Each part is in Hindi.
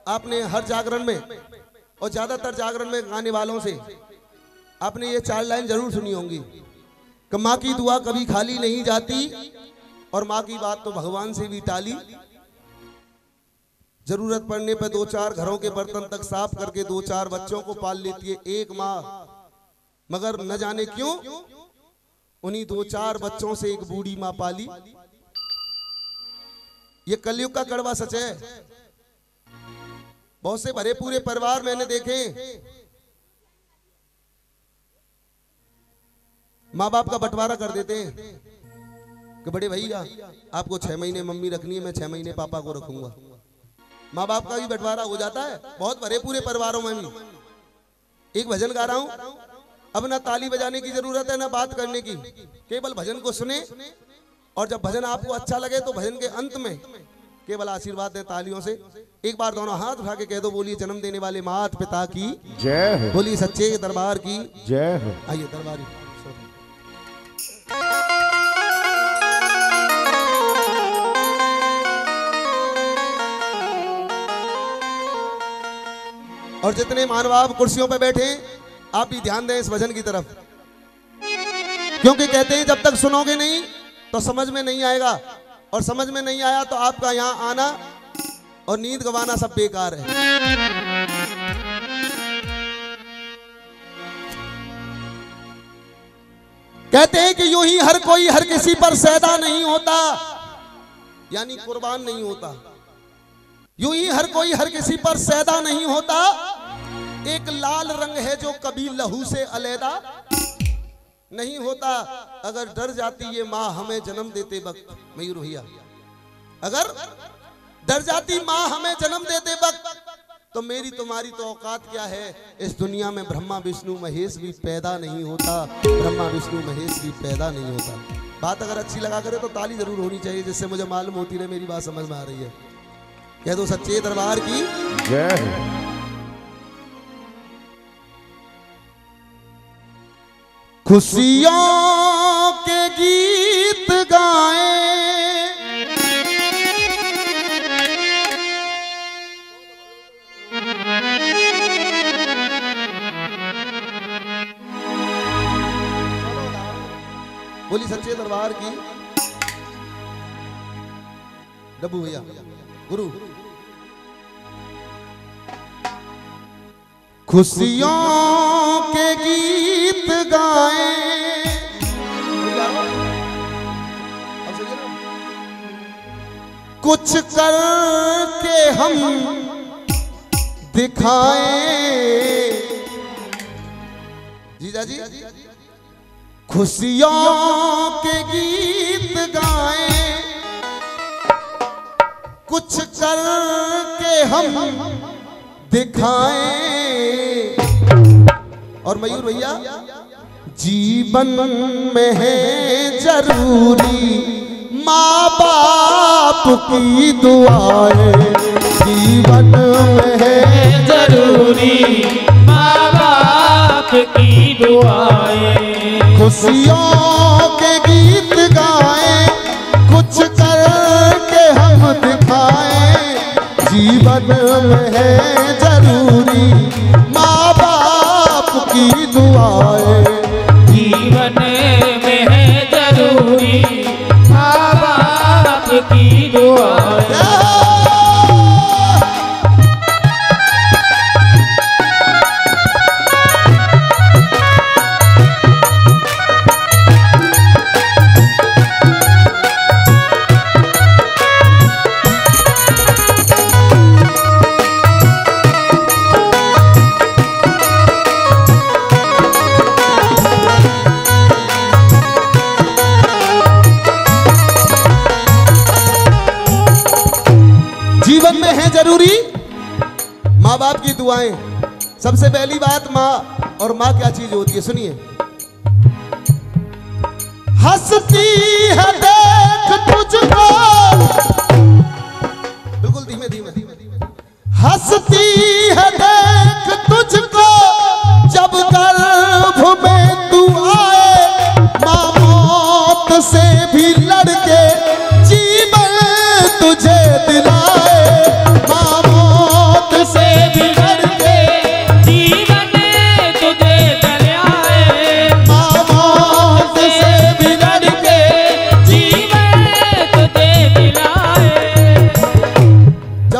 आपने हर जागरण में और ज्यादातर जागरण में गाने वालों से आपने ये 4 लाइन जरूर सुनी होंगी कि माँ की दुआ कभी खाली नहीं जाती और माँ की बात तो भगवान से भी टाली। जरूरत पड़ने पर 2-4 घरों के बर्तन तक साफ करके 2-4 बच्चों को पाल लेती है एक माँ, मगर न जाने क्यों उन्हीं 2-4 बच्चों से एक बूढ़ी माँ पाली। ये कलयुग का कड़वा सच है। बहुत से भरे पूरे परिवार मैंने देखे, माँ बाप का बंटवारा कर देते हैं कि बड़े भैया आपको 6 महीने मम्मी रखनी है, मैं 6 महीने पापा को रखूंगा। माँ बाप का भी बंटवारा हो जाता है बहुत भरे पूरे परिवारों में भी। एक भजन गा रहा हूं, अब ना ताली बजाने की जरूरत है ना बात करने की, केवल भजन को सुने और जब भजन आपको अच्छा लगे तो भजन के अंत में केवल आशीर्वाद दें तालियों से। एक बार दोनों हाथ उठा के कह दो, बोलिए जन्म देने वाले मात पिता की जय हो, बोलिए सच्चे दरबार की जय हो। आइए दरबारी। और जितने मानव कुर्सियों पर बैठे आप भी ध्यान दें इस भजन की तरफ, क्योंकि कहते हैं जब तक सुनोगे नहीं तो समझ में नहीं आएगा, और समझ में नहीं आया तो आपका यहां आना और नींद गंवाना सब बेकार है। कहते हैं कि यूं ही हर कोई हर किसी पर सैदा नहीं होता, यानी कुर्बान नहीं होता। यूं ही हर कोई हर किसी पर सैदा नहीं होता, एक लाल रंग है जो कभी लहू से अलैदा नहीं होता। अगर डर जाती ये माँ हमें जन्म देते वक्त, मयूर भैया, अगर डर जाती माँ हमें जन्म देते वक्त तो मेरी तुम्हारी तो औकात क्या है। इस दुनिया में ब्रह्मा विष्णु महेश भी पैदा नहीं होता, ब्रह्मा विष्णु महेश भी पैदा नहीं होता। बात अगर अच्छी लगा करे तो ताली जरूर होनी चाहिए, जिससे मुझे मालूम होती रहे मेरी बात समझ में आ रही है। कह दो सच्चे दरबार की जय। खुशियों के गीत गाएं, बोली सच्चे दरबार की डब्बू भैया गुरु। खुशियों के गीत गाएं, कुछ करके हम दिखाएं। जीजा जी खुशियों के गीत गाएं, कुछ करके हम दिखाएं। और मयूर भैया जीवन में है जरूरी माँ बाप की दुआएं, जीवन में है जरूरी माँ बाप की दुआएं। खुशियों के गीत गाएं, कुछ करके हम दिखाएं। जीवन में है जरूरी माँ बाप की दुआएं, जीवन में है जरूरी माँ बाप की दुआएं। जीवन में है जरूरी माँ बाप की दुआएं। सबसे पहली बात माँ, और माँ क्या चीज होती है सुनिए। हंसती है देख तुझको, बिल्कुल धीमे धीमे धीमे। हंसती है देख तुझको, जब गर्भ में तू आए। माँ मौत से भी लड़के जीवन तुझे दिलाए, माँ मौत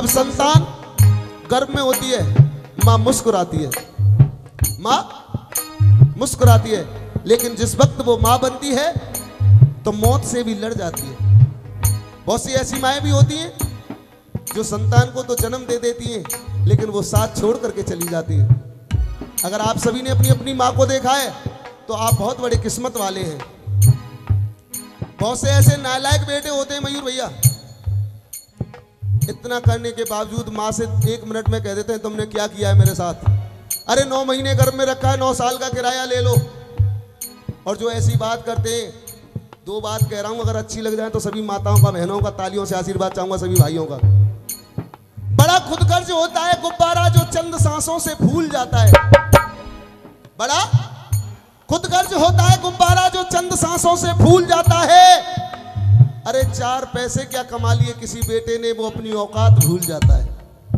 जब संतान गर्भ में होती है माँ मुस्कुराती है, माँ मुस्कुराती है, लेकिन जिस वक्त वो माँ बनती है तो मौत से भी लड़ जाती है। बहुत सी ऐसी माएँ भी होती हैं जो संतान को तो जन्म दे देती हैं लेकिन वो साथ छोड़ करके चली जाती है। अगर आप सभी ने अपनी अपनी माँ को देखा है तो आप बहुत बड़े किस्मत वाले हैं। बहुत से ऐसे नालायक बेटे होते हैं मयूर भैया, इतना करने के बावजूद माँ से 1 मिनट में कह देते हैं तुमने क्या किया है मेरे साथ। अरे 9 महीने गर्भ में रखा है, 9 साल का किराया ले लो। और जो ऐसी बात करते हैं, 2 बात कह रहा हूं, अगर अच्छी लग जाए तो सभी माताओं का, बहनों का तालियों से आशीर्वाद चाहूंगा, सभी भाइयों का। बड़ा खुदगर्ज होता है गुब्बारा जो चंद सांसों से फूल जाता है। बड़ा खुदगर्ज होता है गुब्बारा जो चंद सांसों से फूल जाता है। अरे 4 पैसे क्या कमा लिए किसी बेटे ने, वो अपनी औकात भूल जाता है।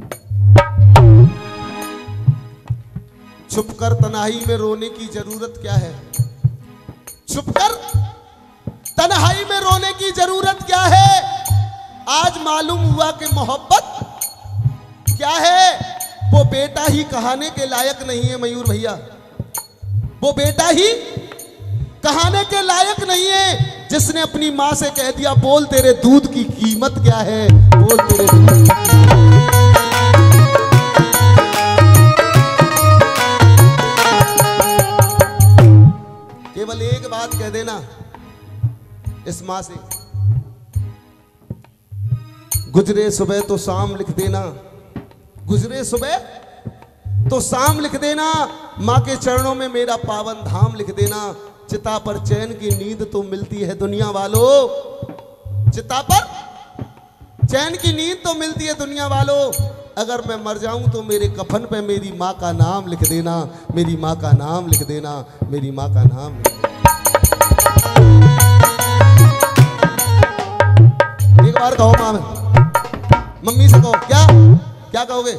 छुपकर तन्हाई में रोने की जरूरत क्या है, छुपकर तन्हाई में रोने की जरूरत क्या है। आज मालूम हुआ कि मोहब्बत क्या है। वो बेटा ही कहाने के लायक नहीं है मयूर भैया, वो बेटा ही कहाने के लायक नहीं है जिसने अपनी माँ से कह दिया बोल तेरे दूध की कीमत क्या है, बोल तेरे दूध। केवल एक बात कह देना इस माँ से, गुजरे सुबह तो शाम लिख देना, गुजरे सुबह तो शाम लिख देना। माँ के चरणों में मेरा पावन धाम लिख देना। चिता पर चैन की नींद तो मिलती है दुनिया वालों, चिता पर चैन की नींद तो मिलती है दुनिया वालों। अगर मैं मर जाऊं तो मेरे कफन पे मेरी माँ का नाम लिख देना, मेरी माँ का नाम लिख देना, मेरी माँ का नाम लिख देना। एक बार कहो माँ, मम्मी से कहो, क्या क्या कहोगे।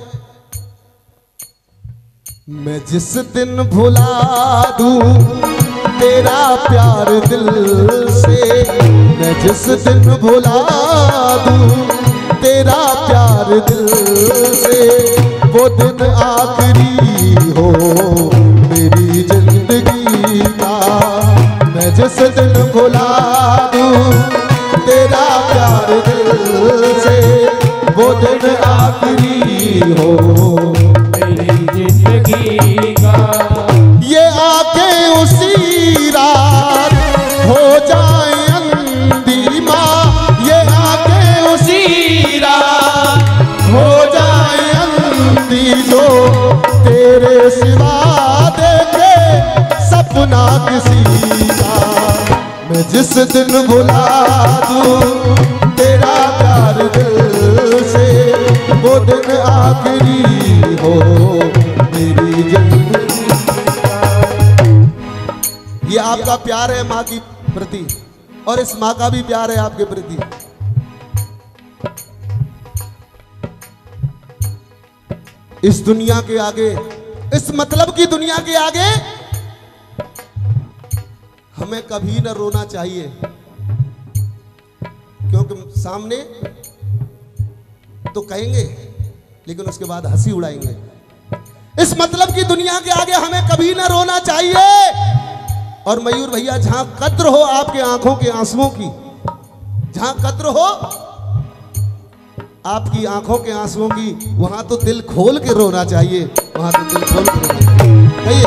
मैं जिस दिन भुला दूं तेरा प्यार दिल से, मैं जिस दिन भुला दूं तेरा प्यार दिल से, वो दिन आखिरी हो मेरी जिंदगी का। मैं जिस दिन भुला दूं तेरा प्यार दिल से, वो दिन आखिरी हो मेरी जिंदगी का। ये आके उसी रात हो जाए अंधी माँ, ये आके उसी रात हो जाए अंधी जो तेरे सिवा देखे सपना किसी का। मैं जिस दिन भुला दूं तेरा प्यार दिल से, वो दिन आखिरी हो मेरी जिंदगी का। ये आपका प्यार है माँ की प्रति और इस माँ का भी प्यार है आपके प्रति। इस दुनिया के आगे, इस मतलब की दुनिया के आगे हमें कभी न रोना चाहिए, क्योंकि सामने तो कहेंगे लेकिन उसके बाद हंसी उड़ाएंगे। इस मतलब की दुनिया के आगे हमें कभी ना रोना चाहिए। और मयूर भैया, जहां कद्र हो आपके आंखों के आंसुओं की, जहां कद्र हो आपकी आंखों के आंसुओं की, वहां तो दिल खोल के रोना चाहिए, वहां तो दिल खोल के रोना चाहिए।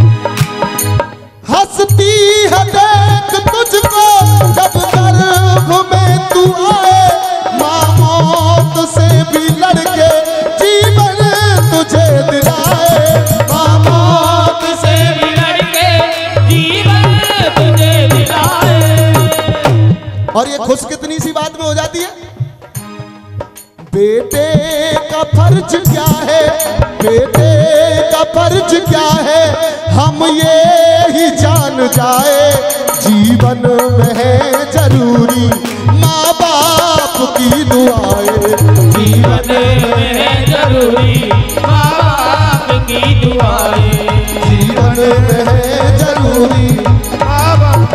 हंसती है देख तुझको जब गर्भ में तू आए, माँ मौत से भी लड़के जीवन तुझे दिलाए, माँ मौत से भी लड़के जीवन तुझे दिलाए। और ये खुश कितनी सी बात में हो जाती है। बेटे का फर्ज क्या है, बेटे का फर्ज क्या है, हम ये ही जान जाए। जीवन में है जरूरी माँ बाप की दुआएं, जीवन में है जरूरी माँ बाप की दुआएं, जीवन में है जरूरी माँ बाप।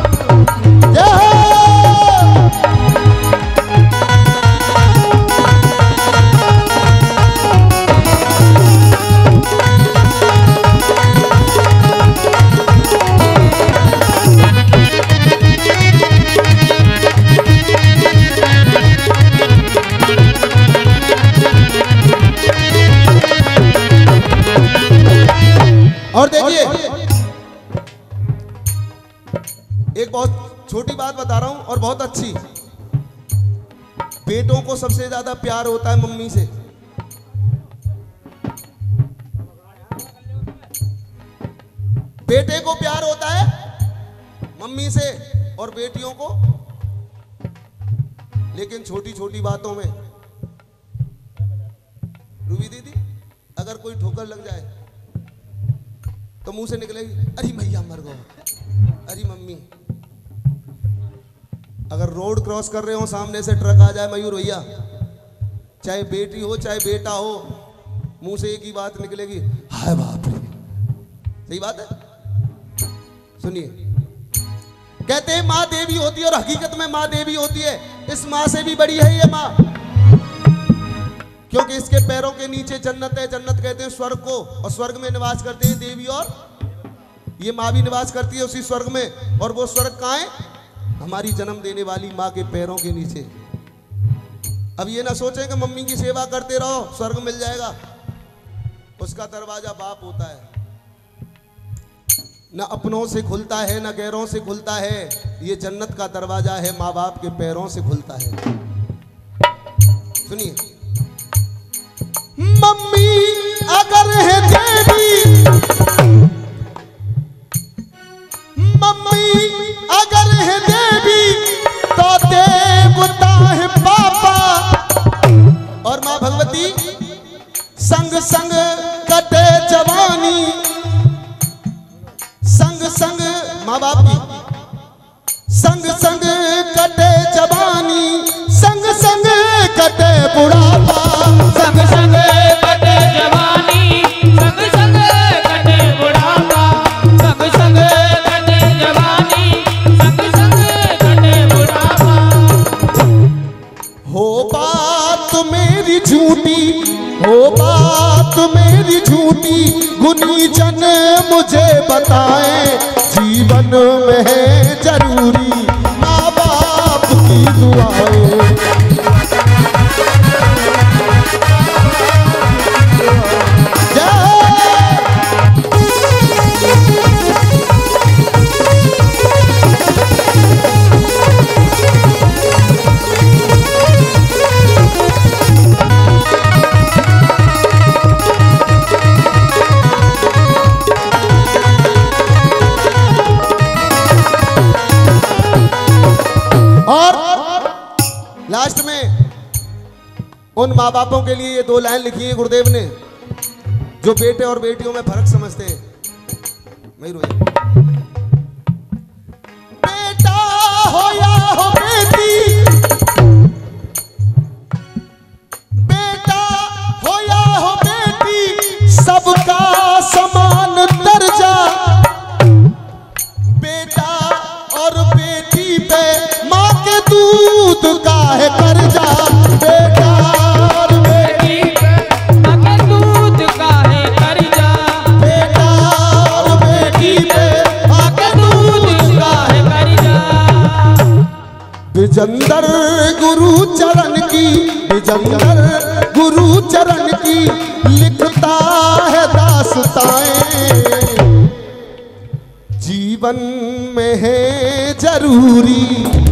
और देखिए एक बहुत छोटी बात बता रहा हूं और बहुत अच्छी। बेटों को सबसे ज्यादा प्यार होता है मम्मी से। बेटे को प्यार होता है मम्मी से और बेटियों को, लेकिन छोटी छोटी बातों में रूबी दीदी अगर कोई ठोकर लग जाए तो मुंह से निकलेगी अरे भैया मर गो, अरे मम्मी। अगर रोड क्रॉस कर रहे हो सामने से ट्रक आ जाए मयूर भैया, चाहे बेटी हो चाहे बेटा हो, मुंह से एक ही बात निकलेगी हाय बाप रे। सही बात है। सुनिए, कहते हैं माँ देवी होती है और हकीकत में माँ देवी होती है। इस माँ से भी बड़ी है ये माँ, क्योंकि इसके पैरों के नीचे जन्नत है। जन्नत कहते हैं स्वर्ग को, और स्वर्ग में निवास करते हैं देवी, और ये माँ भी निवास करती है उसी स्वर्ग में। और वो स्वर्ग कहाँ है? हमारी जन्म देने वाली माँ के पैरों के नीचे। अब ये ना सोचें कि मम्मी की सेवा करते रहो स्वर्ग मिल जाएगा। उसका दरवाजा बाप होता है, न अपनों से खुलता है न गैरों से खुलता है। ये जन्नत का दरवाजा है, माँ बाप के पैरों से खुलता है। सुनिए, मम्मी अगर है देवी, मम्मी अगर है देवी तो देवता है पापा। और माँ भगवती संग संग कटे जवानी, संग संग माँ बाप की संग संग कटे जवानी, संग संग कटे बुढ़ापा। संग संग कटे जवानी, संग संग कटे बुढ़ापा। संग संग कटे जवानी, संग संग कटे बुढ़ापा। हो बात मेरी झूठी, हो बात मेरी झूठी, गुनी जन मुझे बताए, जीवन में है जरूरी माँ बाप की दुआएं। लास्ट में उन माँ बापों के लिए ये 2 लाइन लिखी है गुरुदेव ने, जो बेटे और बेटियों में फर्क समझते हैं। बेटा हो या हो बेटी, बेटा हो या हो बेटी, सबका समान दर्जा। बेटा और बेटी पे माँ के दूध का है कर्जा। बेटा और बेटी पे माँ के दूध का है कर्जा। बेटा और बेटी पे माँ के दूध का है कर्जा। विजंदर गुरु चरण की, विजंदर गुरु चरण की लिखता है दास्ताएं, जीवन में है जरूरी